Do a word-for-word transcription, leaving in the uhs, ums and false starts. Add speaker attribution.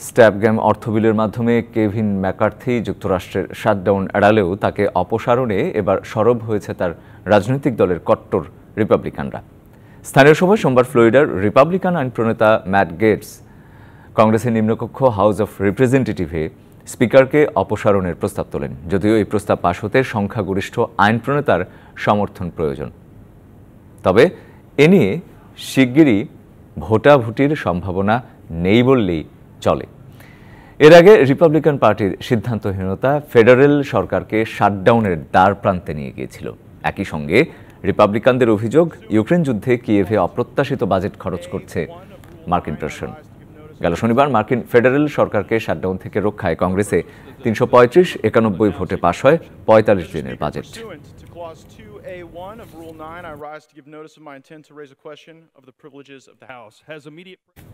Speaker 1: Step game অর্থ বিলের মাধ্যমে কেভিন ম্যাকার্থি যুক্তরাষ্ট্রের শাটডাউন এড়ালেও তাকে অপসারণে এবার সরব হয়েছে তার রাজনৈতিক দলের কট্টর রিপাবলিকানরা। স্থানীয় সময় সোমবার ফ্লোরিডার রিপাবলিকান আইন প্রণেতা ম্যাট গেটস কংগ্রেসের নিম্নকক্ষ হাউস অফ রিপ্রেজেন্টেটিভে স্পিকারকে অপসারণের প্রস্তাব তোলেন, যদিও এই প্রস্তাব পাশ হতে সংখ্যাগরিষ্ঠ আইন প্রণেতার সমর্থন প্রয়োজন। তবে এ নিয়ে শিগগিরই ভোটাভুটির সম্ভাবনা নেই বললেই চলে। এর আগে রিপাবলিকান পার্টির সিদ্ধান্তহীনতা ফেডারেল সরকারকে শাটডাউনের দ্বার প্রান্তে নিয়ে গিয়েছিল। একই সঙ্গে রিপাবলিকানদের অভিযোগ, ইউক্রেন যুদ্ধে কিয়েভে অপ্রত্যাশিত বাজেট খরচ করছে মার্কিন প্রশাসন। গেল শনিবার মার্কিন ফেডারেল সরকারকে শাটডাউন থেকে রক্ষায় কংগ্রেসে তিনশো পঁয়ত্রিশ একানব্বই ভোটে পাশ হয় পঁয়তাল্লিশ দিনের বাজেট।
Speaker 2: Clause two A one of Rule nine, I rise to give notice of my intent to raise a question of the privileges of the House. Has immediate